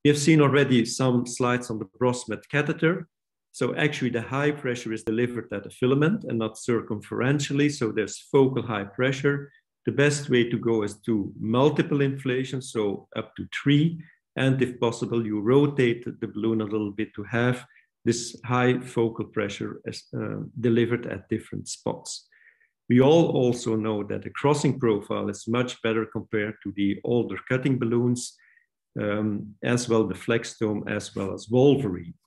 We have seen already some slides on the Brosmed catheter. So actually the high pressure is delivered at the filament and not circumferentially. So there's focal high pressure. The best way to go is to multiple inflation, so up to 3. And if possible, you rotate the balloon a little bit to have this high focal pressure as, delivered at different spots. We all also know that the crossing profile is much better compared to the older cutting balloons, as well the Flextome, as well as Wolverine.